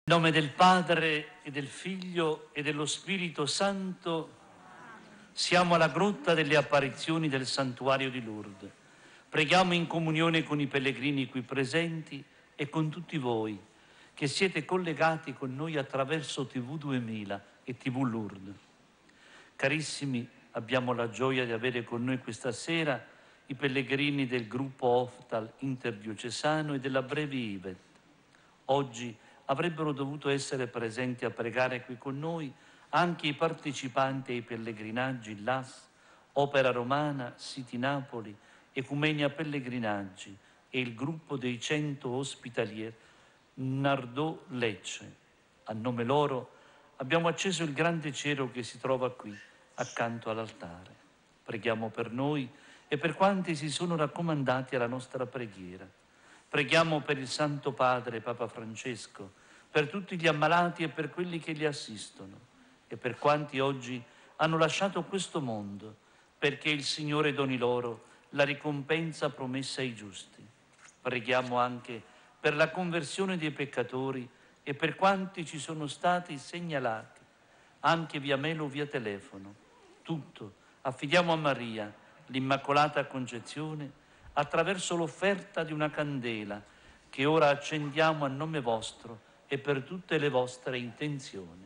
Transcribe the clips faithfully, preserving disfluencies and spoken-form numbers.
Nel nome del Padre e del Figlio e dello Spirito Santo, siamo alla grotta delle apparizioni del santuario di Lourdes. Preghiamo in comunione con i pellegrini qui presenti e con tutti voi che siete collegati con noi attraverso tivù duemila e tivù Lourdes. Carissimi, abbiamo la gioia di avere con noi questa sera i pellegrini del gruppo Oftal interdiocesano e della Brevi Ivet. Oggi avrebbero dovuto essere presenti a pregare qui con noi anche i partecipanti ai pellegrinaggi L A S, Opera Romana, City Napoli, Ecumenia Pellegrinaggi e il gruppo dei cento ospitalier Nardò Lecce. A nome loro abbiamo acceso il grande cero che si trova qui, accanto all'altare. Preghiamo per noi e per quanti si sono raccomandati alla nostra preghiera. Preghiamo per il Santo Padre Papa Francesco, per tutti gli ammalati e per quelli che li assistono e per quanti oggi hanno lasciato questo mondo, perché il Signore doni loro la ricompensa promessa ai giusti. Preghiamo anche per la conversione dei peccatori e per quanti ci sono stati segnalati, anche via mail o via telefono. Tutto affidiamo a Maria, l'Immacolata Concezione, attraverso l'offerta di una candela che ora accendiamo a nome vostro e per tutte le vostre intenzioni.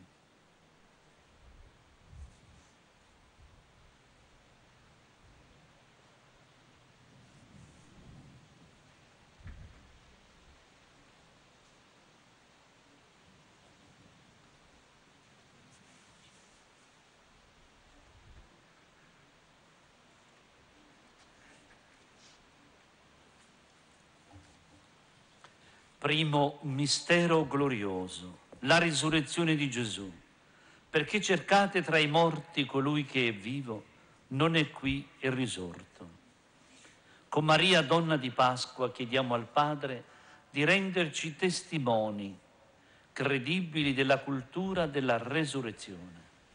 Primo mistero glorioso, la risurrezione di Gesù. Perché cercate tra i morti colui che è vivo, non è qui, è risorto. Con Maria, donna di Pasqua, chiediamo al Padre di renderci testimoni credibili della cultura della resurrezione.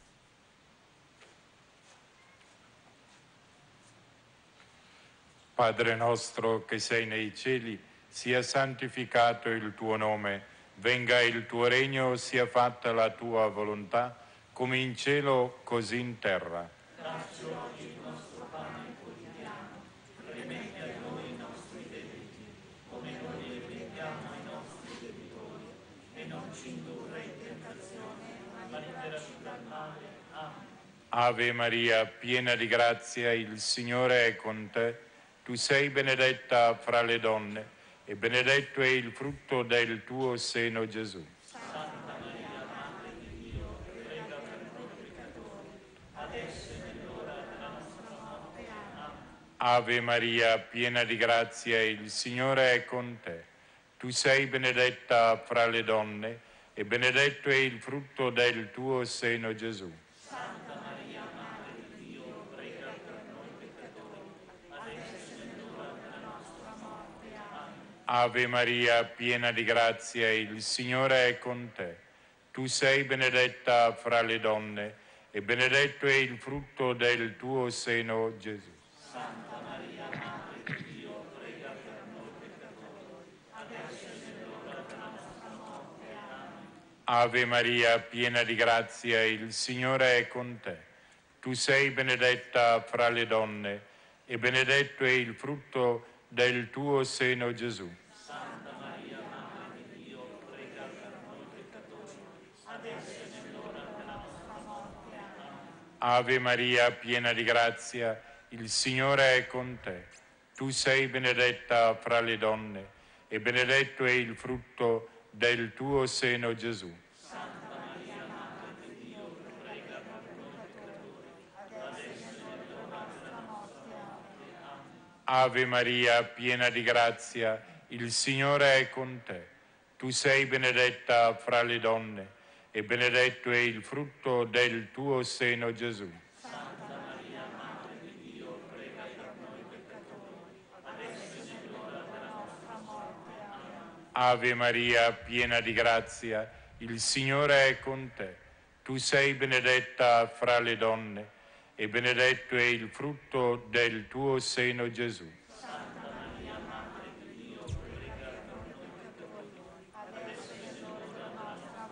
Padre nostro che sei nei cieli, sia santificato il tuo nome, venga il tuo regno, sia fatta la tua volontà, come in cielo così in terra. Dacci oggi il nostro pane quotidiano, rimetti a noi i nostri debiti, come noi li rimettiamo ai nostri debitori, e non ci indurre in tentazione, ma liberaci dal male. Amen. Ave Maria, piena di grazia, il Signore è con te. Tu sei benedetta fra le donne, e benedetto è il frutto del tuo seno, Gesù. Santa Maria, Madre di Dio, prega per noi peccatori, adesso è nell'ora della nostra morte. Amen. Ave Maria, piena di grazia, il Signore è con te. Tu sei benedetta fra le donne, e benedetto è il frutto del tuo seno, Gesù. Santa Maria, Madre di Dio, prega per noi peccatori, adesso è nell'ora della nostra morte. Amen. Ave Maria, piena di grazia, il Signore è con te. Tu sei benedetta fra le donne, e benedetto è il frutto del tuo seno, Gesù. Santa Maria, Madre di Dio, prega per noi peccatori, adesso è nell'ora della nostra morte. Amen. Ave Maria, piena di grazia, il Signore è con te. Tu sei benedetta fra le donne, e benedetto è il frutto del tuo seno, Gesù. Santa Maria, Madre di Dio, prega per noi peccatori, adesso è nell'ora della nostra morte. Amen. Ave Maria, piena di grazia, il Signore è con te. Tu sei benedetta fra le donne, e benedetto è il frutto del tuo seno, Gesù. Santa Maria, Madre di Dio, prega per noi peccatori, adesso è nell'ora della nostra morte. Amen. Ave Maria, piena di grazia, il Signore è con te. Tu sei benedetta fra le donne, e benedetto è il frutto del tuo seno, Gesù. Santa Maria, Madre di Dio, prega per noi peccatori, adesso è nell'ora della nostra morte. Amen. Ave Maria, piena di grazia, il Signore è con te. Tu sei benedetta fra le donne, e benedetto è il frutto del tuo seno, Gesù. Santa Maria, Madre di Dio, prega per noi peccatori, adesso è nell'ora della nostra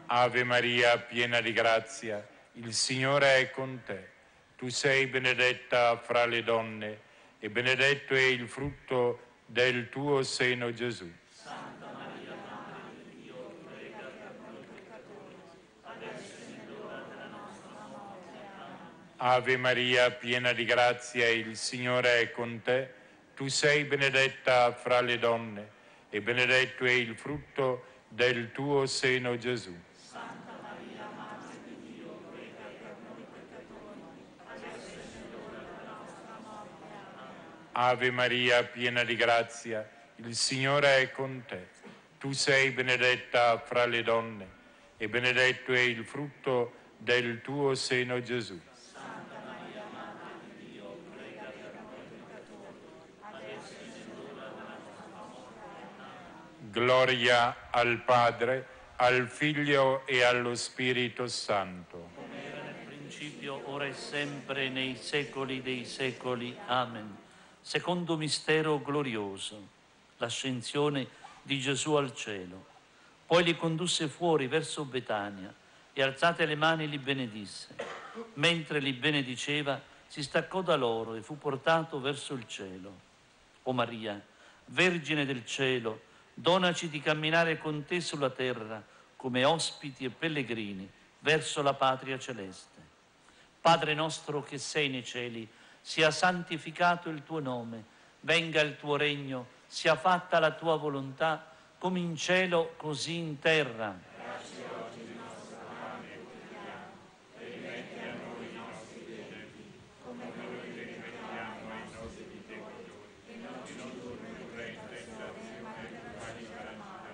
Ave Maria, piena di grazia, il Signore è con te. Tu sei benedetta fra le donne e benedetto è il frutto del tuo seno, Gesù. Santa Maria, Madre di Dio, prega per noi peccatori, adesso è l'ora della nostra morte. Amen. Ave Maria, piena di grazia, il Signore è con te. Tu sei benedetta fra le donne e benedetto è il frutto del tuo seno, Gesù. Santa Maria, Madre di Dio, prega per noi peccatori, adesso è l'ora della nostra morte. Amen. Ave Maria, piena di grazia, il Signore è con te. Tu sei benedetta fra le donne e benedetto è il frutto del tuo seno, Gesù. Santa Maria, Madre di Dio, prega per noi peccatori, adesso è l'ora della nostra morte. Amen. Gloria al Padre, al Figlio e allo Spirito Santo. Come era nel principio, ora e sempre, nei secoli dei secoli. Amen. Secondo mistero glorioso, l'ascensione di Gesù al cielo. Poi li condusse fuori verso Betania e alzate le mani li benedisse. Mentre li benediceva, si staccò da loro e fu portato verso il cielo. O Maria, Vergine del cielo, donaci di camminare con te sulla terra come ospiti e pellegrini verso la patria celeste. Padre nostro che sei nei cieli, sia santificato il tuo nome, venga il tuo regno, sia fatta la tua volontà, come in cielo così in terra. Dacci oggi il nostro pane quotidiano, e rimetti a noi i nostri debiti, come noi rimettiamo ai nostri debitori, e non ci indurre in tentazione, ma liberaci dal male.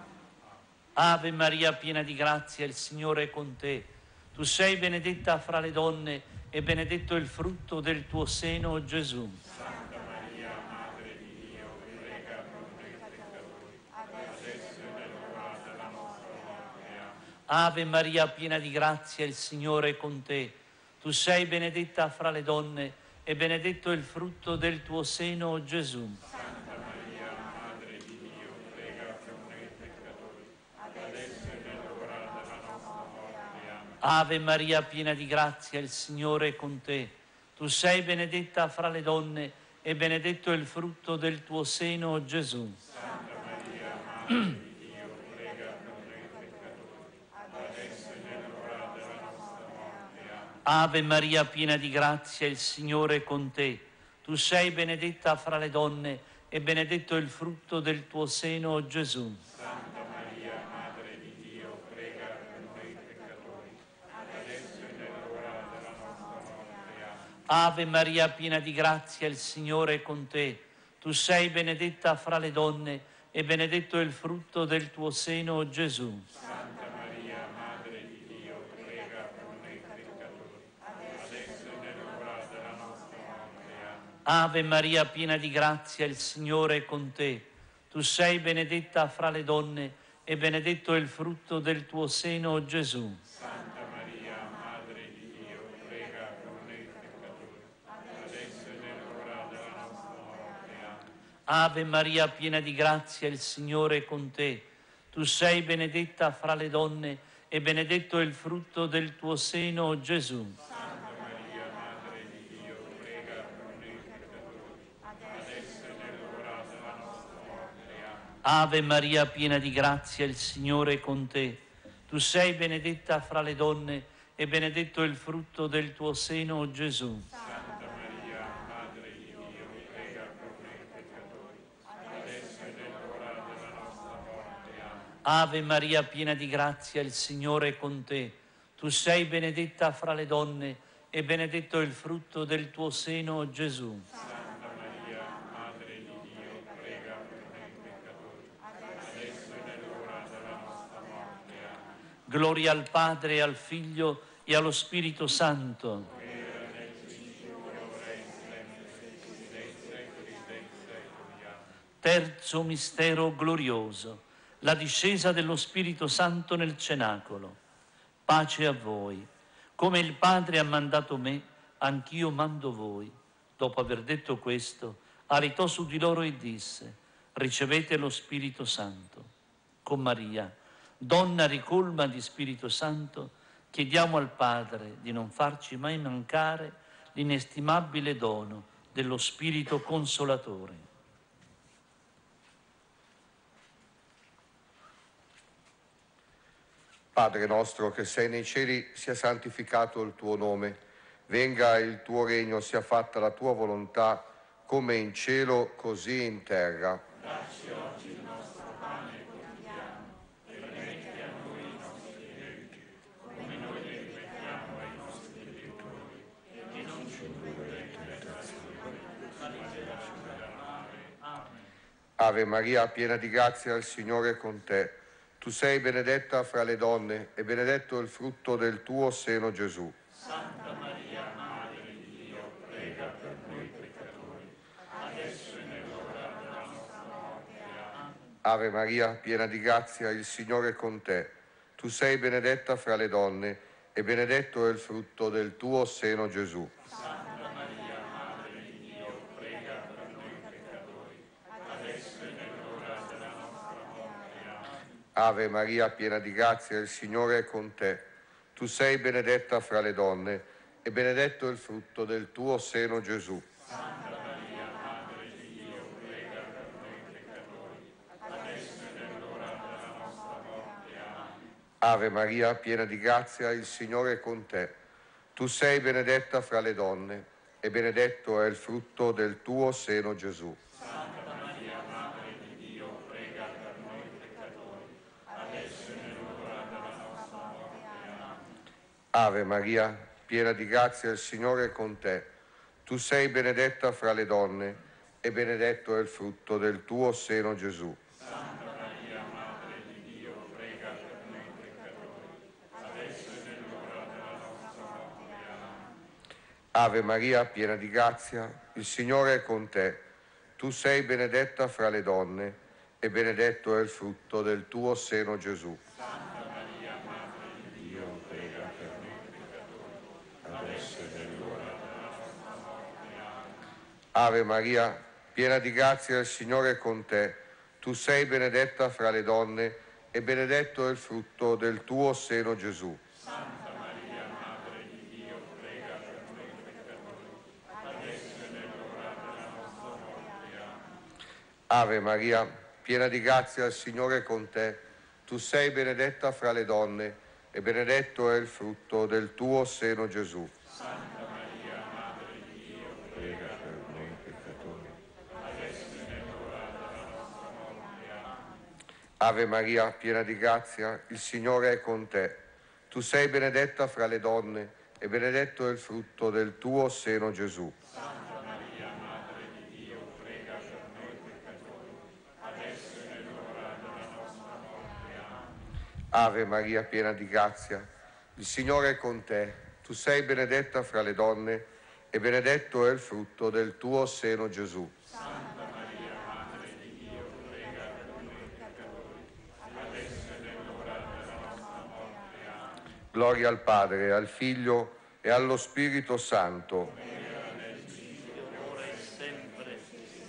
Ave Maria, piena di grazia, il Signore è con te. Tu sei benedetta fra le donne e benedetto il frutto del tuo seno, Gesù. Santa Maria, Madre di Dio, prega per noi peccatori, adesso è l'ora della nostra morte. Amen. Ave Maria, piena di grazia, il Signore è con te. Tu sei benedetta fra le donne e benedetto il frutto del tuo seno, Gesù. Santa Maria, Madre di Dio, prega per noi peccatori, adesso è l'ora della nostra morte. Amen. Ave Maria, piena di grazia, il Signore è con te. Tu sei benedetta fra le donne e benedetto il frutto del tuo seno, Gesù. Santa Maria, Madre di Dio, prega per noi peccatori, adesso è l'ora della nostra morte. Amen. Ave Maria, piena di grazia, il Signore è con te. Tu sei benedetta fra le donne e benedetto il frutto del tuo seno, Gesù. Santa Maria, Madre di Dio, prega per noi peccatori, adesso è l'ora della nostra morte. Amen. Ave Maria, piena di grazia, il Signore è con te. Tu sei benedetta fra le donne e benedetto il frutto del tuo seno, Gesù. Santa Maria, Madre di Dio, prega per noi peccatori, adesso è l'ora della nostra morte. Amen. Ave Maria, piena di grazia, il Signore è con te. Tu sei benedetta fra le donne e benedetto il frutto del tuo seno, Gesù. Santa Maria, Madre di Dio, prega per noi peccatori, adesso è l'ora della nostra morte. Amen. Ave Maria, piena di grazia, il Signore è con te. Tu sei benedetta fra le donne e benedetto il frutto del tuo seno, Gesù. Santa Maria, Madre di Dio, prega per noi peccatori, adesso è l'ora della nostra morte. Amen. Ave Maria, piena di grazia, il Signore è con te. Tu sei benedetta fra le donne e benedetto il frutto del tuo seno, Gesù. Santa Maria, Madre di Dio, prega per noi peccatori, adesso è l'ora della nostra morte. Amen. Ave Maria, piena di grazia, il Signore è con te. Tu sei benedetta fra le donne e benedetto il frutto del tuo seno, Gesù. Santa Maria, Madre di Dio, prega per noi peccatori, adesso è l'ora della nostra morte. Amen. Gloria al Padre, al Figlio e allo Spirito Santo. Terzo mistero glorioso, la discesa dello Spirito Santo nel cenacolo. Pace a voi. Come il Padre ha mandato me, anch'io mando voi. Dopo aver detto questo, aritò su di loro e disse: ricevete lo Spirito Santo. Con Maria, Donna ricolma di Spirito Santo, chiediamo al Padre di non farci mai mancare l'inestimabile dono dello Spirito Consolatore. Padre nostro che sei nei cieli, sia santificato il tuo nome. Venga il tuo regno, sia fatta la tua volontà, come in cielo, così in terra. Dacci oggi il nostro pane quotidiano e rimetti a noi i nostri debiti, come noi li rimettiamo ai nostri debitori, e non ci indurre in tentazione, ma liberaci dal male. Amen. Ave Maria, piena di grazia, il Signore è con te. Tu sei benedetta fra le donne e benedetto il frutto del tuo seno, Gesù. Santa Maria, Madre di Dio, prega per noi peccatori, adesso e nell'ora della nostra morte. Amen. Ave Maria, piena di grazia, il Signore è con te. Tu sei benedetta fra le donne e benedetto è il frutto del tuo seno, Gesù. Santa Maria, Madre di Dio, prega per noi peccatori, adesso e nell'ora della nostra morte. Amen. Ave Maria, piena di grazia, il Signore è con te. Tu sei benedetta fra le donne e benedetto il frutto del tuo seno, Gesù. Santa Maria, Madre di Dio, prega per noi peccatori, adesso e nell'ora della nostra morte. Amen. Ave Maria, piena di grazia, il Signore è con te. Tu sei benedetta fra le donne e benedetto è il frutto del tuo seno, Gesù. Santa Maria, Madre di Dio, prega per noi peccatori, adesso e nell'ora della nostra morte. Amen. Ave Maria, piena di grazia, il Signore è con te. Tu sei benedetta fra le donne e benedetto è il frutto del tuo seno, Gesù. Santa Maria, Madre di Dio, prega per noi peccatori, adesso e nell'ora della nostra morte. Amen. Ave Maria, piena di grazia, il Signore è con te. Tu sei benedetta fra le donne e benedetto è il frutto del tuo seno, Gesù. Santa Maria, Madre di Dio, prega per noi peccatori, adesso e nell'ora della nostra morte. Amen. Ave Maria, piena di grazia, il Signore è con te. Tu sei benedetta fra le donne e benedetto è il frutto del tuo seno, Gesù. Santa Maria, Madre di Dio, prega per noi peccatori, adesso e nell'ora della nostra morte. Amen. Ave Maria, piena di grazia, il Signore è con te. Tu sei benedetta fra le donne e benedetto è il frutto del tuo seno, Gesù. Santa Maria, Madre di Dio, prega per noi peccatori, adesso e nell'ora della nostra morte. Amen. Ave Maria, piena di grazia, il Signore è con te. Tu sei benedetta fra le donne e benedetto è il frutto del tuo seno, Gesù. Santa Maria, Madre di Dio, prega per noi peccatori, adesso e nell'ora della nostra morte. Amen. Ave Maria, piena di grazia, il Signore è con te. Tu sei benedetta fra le donne e benedetto è il frutto del tuo seno, Gesù. Santa Maria, Madre di Dio, prega per noi peccatori, adesso e nell'ora della nostra morte. Amen. Gloria al Padre, al Figlio e allo Spirito Santo. Ora e sempre.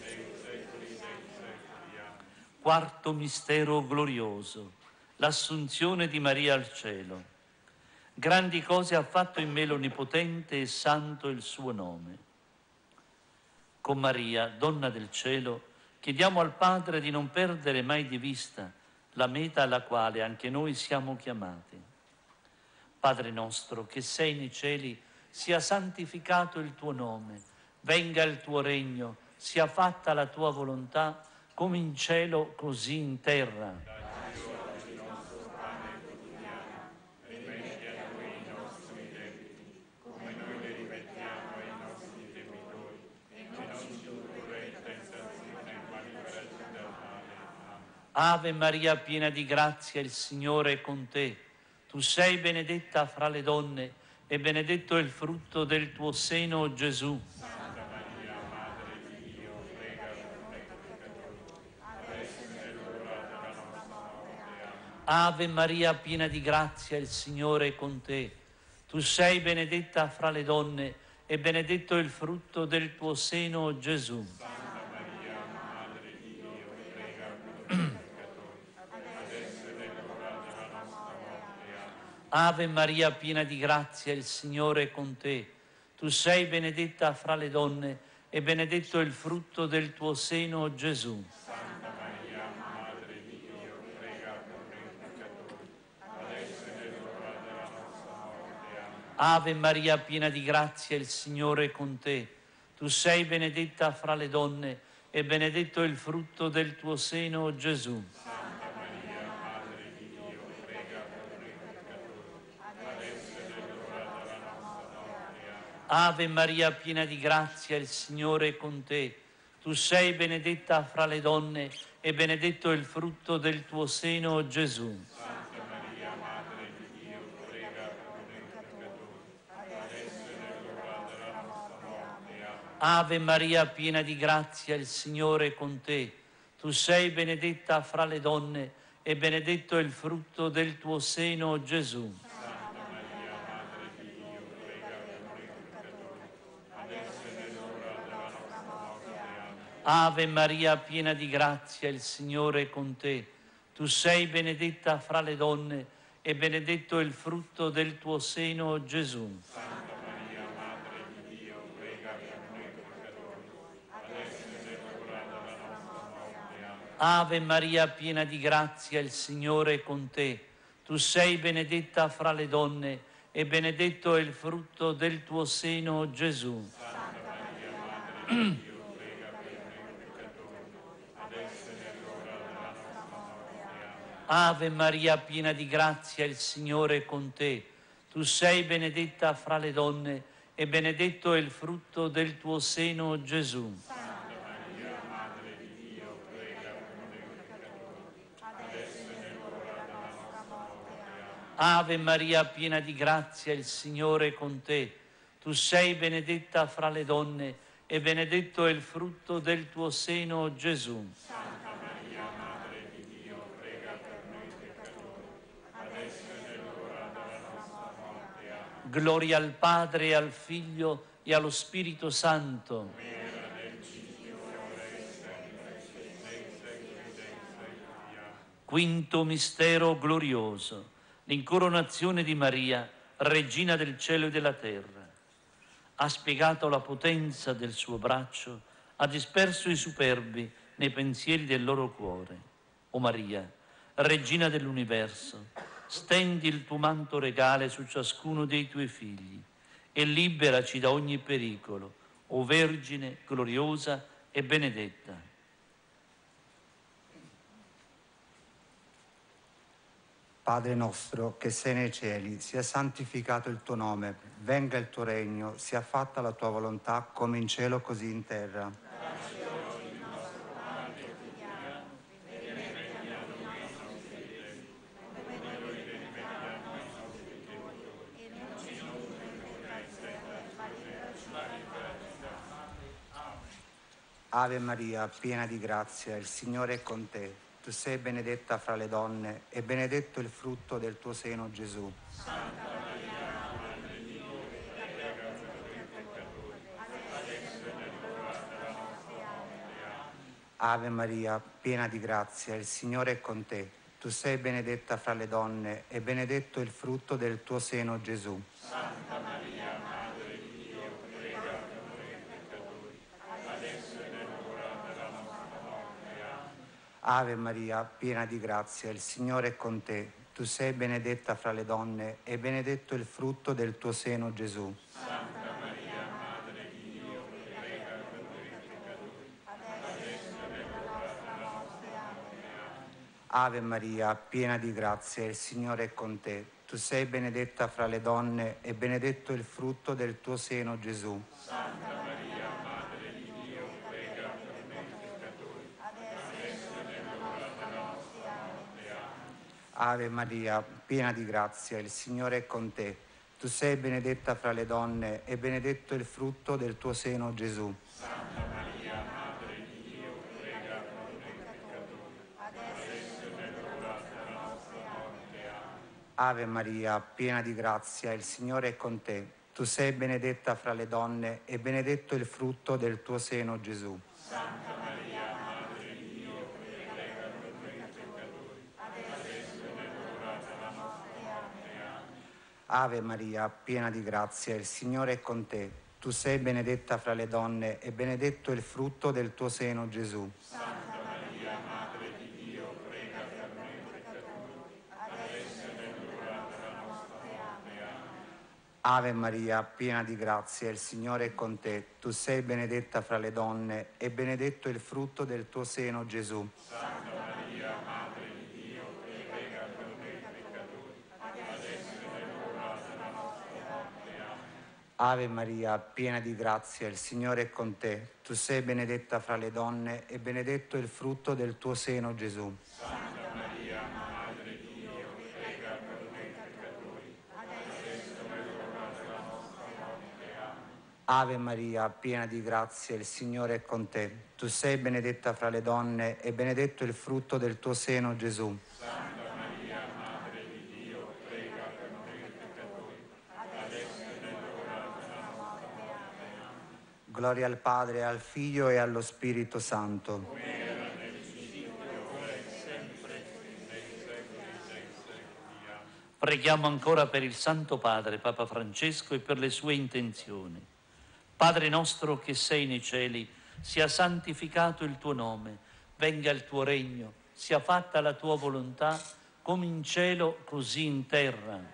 Quarto mistero glorioso, l'assunzione di Maria al cielo. Grandi cose ha fatto in me l'Onnipotente e santo il suo nome. Con Maria, donna del cielo, chiediamo al Padre di non perdere mai di vista la meta alla quale anche noi siamo chiamati. Padre nostro, che sei nei cieli, sia santificato il tuo nome, venga il tuo regno, sia fatta la tua volontà, come in cielo, così in terra. Ave Maria, piena di grazia, il Signore è con te. Tu sei benedetta fra le donne e benedetto è il frutto del tuo seno, Gesù. Santa Maria, Madre di Dio, prega per noi peccatori, adesso e nell'ora della nostra morte. Amen. Ave Maria, piena di grazia, il Signore è con te. Tu sei benedetta fra le donne e benedetto è il frutto del tuo seno, Gesù. Santa Maria, Madre di Dio, prega per noi peccatori, adesso e nell'ora della Ave Maria, piena di grazia, il Signore è con te. Tu sei benedetta fra le donne e benedetto il frutto del tuo seno, Gesù. Santa Maria, Madre di Dio, prega per noi peccatori, adesso è l'ora della nostra morte. Amen. Ave Maria, piena di grazia, il Signore è con te. Tu sei benedetta fra le donne e benedetto il frutto del tuo seno, Gesù. Santa Maria, Madre di Dio, prega per noi peccatori, adesso è l'ora della nostra morte. Amen. Ave Maria, piena di grazia, il Signore è con te. Tu sei benedetta fra le donne e benedetto il frutto del tuo seno, Gesù. Santa Maria, Madre di Dio, prega per noi peccatori, adesso è l'ora della nostra morte. Amen. Ave Maria, piena di grazia, il Signore è con te. Tu sei benedetta fra le donne e benedetto il frutto del tuo seno, Gesù. Santa Maria, Madre di Dio, prega per noi peccatori, adesso è l'ora della nostra morte. Amen. Ave Maria, piena di grazia, il Signore è con te. Tu sei benedetta fra le donne e benedetto il frutto del tuo seno, Gesù. Santa Maria, Madre di Dio, prega per noi peccatori, adesso è l'ora della nostra morte. Amen. Ave Maria, piena di grazia, il Signore è con te. Tu sei benedetta fra le donne e benedetto è il frutto del tuo seno, Gesù. Santa Maria, Madre di Dio, prega per noi peccatori, adesso è l'ora della nostra morte. Amen. Ave Maria, piena di grazia, il Signore è con te. Tu sei benedetta fra le donne e benedetto è il frutto del tuo seno, Gesù. Santa Maria, Madre di Dio, prega per noi peccatori, adesso è l'ora della nostra morte. Amen. Ave Maria, piena di grazia, il Signore è con te. Tu sei benedetta fra le donne e benedetto è il frutto del tuo seno, Gesù. Santa Maria, Madre di Dio, prega per noi peccatori, adesso è l'ora della nostra morte. Amen. Gloria al Padre e al Figlio e allo Spirito Santo. Quinto mistero glorioso, l'incoronazione di Maria, Regina del cielo e della terra. Ha spiegato la potenza del suo braccio, ha disperso i superbi nei pensieri del loro cuore. O Maria, Regina dell'universo, stendi il tuo manto regale su ciascuno dei tuoi figli e liberaci da ogni pericolo, o Vergine gloriosa e benedetta. Padre nostro che sei nei cieli, sia santificato il tuo nome, venga il tuo regno, sia fatta la tua volontà come in cielo così in terra. Ave Maria, piena di grazia, il Signore è con te. Tu sei benedetta fra le donne e benedetto il frutto del tuo seno, Gesù. Santa Maria, Madre di Dio, prega per noi peccatori, adesso è l'ora della nostra morte. Amen. Ave Maria, piena di grazia, il Signore è con te. Tu sei benedetta fra le donne e benedetto il frutto del tuo seno, Gesù. Santa Maria, Madre di Dio, prega per noi peccatori, adesso è l'ora della nostra morte. Amen. Ave Maria, piena di grazia, il Signore è con te. Tu sei benedetta fra le donne e benedetto il frutto del tuo seno, Gesù. Santa Maria, Madre di Dio, prega per noi peccatori, adesso è l'ora della nostra morte. Amen. Ave Maria, piena di grazia, il Signore è con te. Tu sei benedetta fra le donne e benedetto il frutto del tuo seno, Gesù. Santa Maria, Madre di Dio, prega per noi peccatori, adesso è l'ora della nostra morte. Amen. Ave Maria, piena di grazia, il Signore è con te. Tu sei benedetta fra le donne e benedetto il frutto del tuo seno, Gesù. Santa Maria, Madre di Dio, prega per noi peccatori, adesso è l'ora della nostra morte. Amen. Ave Maria, piena di grazia, il Signore è con te. Tu sei benedetta fra le donne e benedetto il frutto del tuo seno, Gesù. Santa Maria, Madre di Dio, prega per noi peccatori, adesso è l'ora della nostra morte. Amen. Ave Maria, piena di grazia, il Signore è con te. Tu sei benedetta fra le donne e benedetto il frutto del tuo seno, Gesù. Santa Maria, Madre di Dio, prega per noi peccatori, adesso è l'ora della nostra morte. Amen. Ave Maria, piena di grazia, il Signore è con te. Tu sei benedetta fra le donne e benedetto il frutto del tuo seno, Gesù. Santa Maria, Madre di Dio, prega per noi peccatori, adesso è l'ora della nostra morte. Amen. Ave Maria, piena di grazia, il Signore è con te. Tu sei benedetta fra le donne e benedetto il frutto del tuo seno, Gesù. Santa Maria, Madre di Dio, prega per noi peccatori, adesso è l'ora della nostra morte. Amen. Ave Maria, piena di grazia, il Signore è con te. Tu sei benedetta fra le donne e benedetto il frutto del tuo seno, Gesù. Santa Maria, Madre di Dio, prega per noi peccatori, adesso è l'ora della nostra morte. Amen. Gloria al Padre, al Figlio e allo Spirito Santo. Preghiamo ancora per il Santo Padre, Papa Francesco, e per le sue intenzioni. Padre nostro che sei nei cieli, sia santificato il tuo nome, venga il tuo regno, sia fatta la tua volontà, come in cielo, così in terra.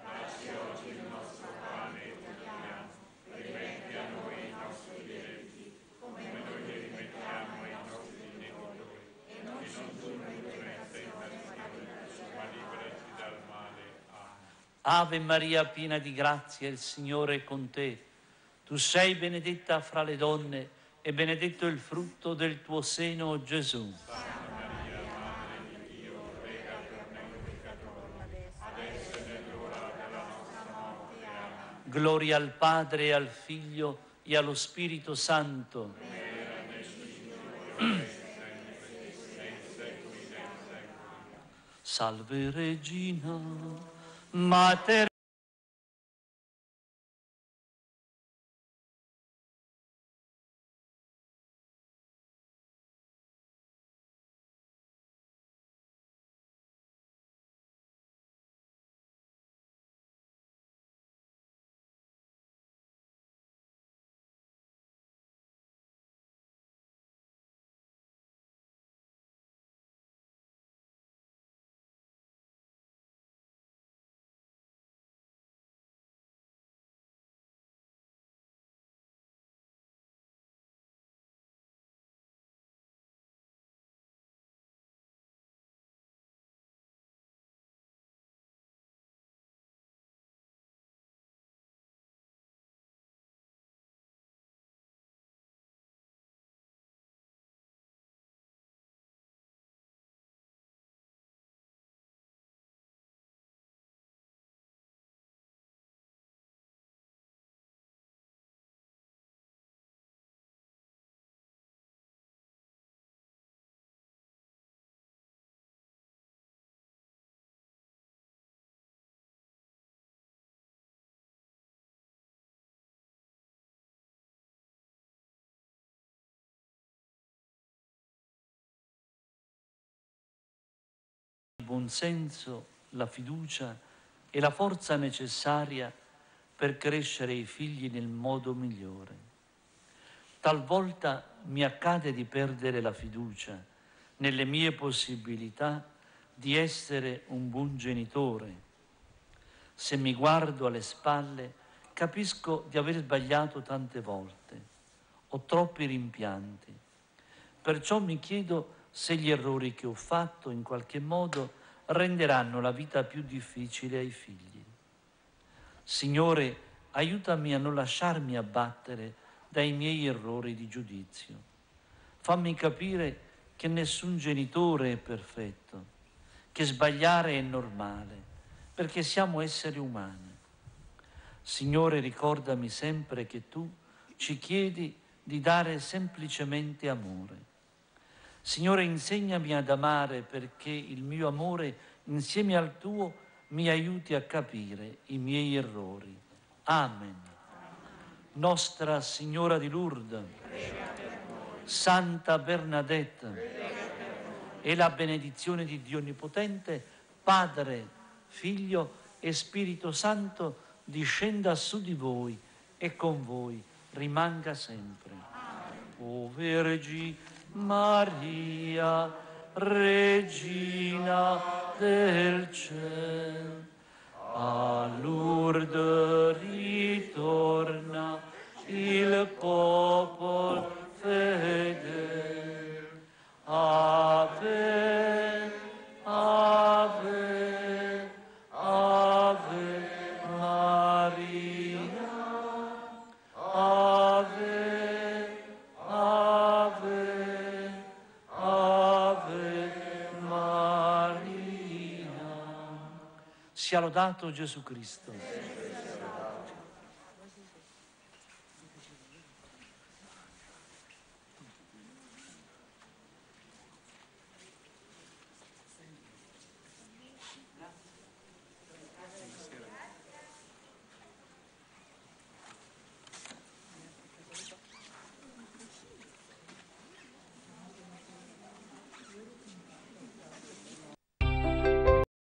Ave Maria, piena di grazia, il Signore è con te. Tu sei benedetta fra le donne e benedetto il frutto del tuo seno, Gesù. Santa Maria, Madre di Dio, prega per noi peccatori, adesso è l'ora della nostra morte. Amen. Gloria al Padre, al Figlio e allo Spirito Santo. Salve Regina, Mater il buonsenso, la fiducia e la forza necessaria per crescere i figli nel modo migliore. Talvolta mi accade di perdere la fiducia nelle mie possibilità di essere un buon genitore. Se mi guardo alle spalle, capisco di aver sbagliato tante volte. Ho troppi rimpianti. Perciò mi chiedo se gli errori che ho fatto in qualche modo renderanno la vita più difficile ai figli. Signore, aiutami a non lasciarmi abbattere dai miei errori di giudizio. Fammi capire che nessun genitore è perfetto, che sbagliare è normale, perché siamo esseri umani. Signore, ricordami sempre che tu ci chiedi di dare semplicemente amore. Signore, insegnami ad amare perché il mio amore insieme al tuo mi aiuti a capire i miei errori. Amen. Nostra Signora di Lourdes, Santa Bernadette, e la benedizione di Dio Onnipotente, Padre, Figlio e Spirito Santo discenda su di voi e con voi rimanga sempre. O Vergine Maria, Regina del cielo, a Lourdes ritorna il popolo fedele. Ave, Ave, Ave Maria, Ave, Ave, Ave Maria. Sia lodato Gesù Cristo.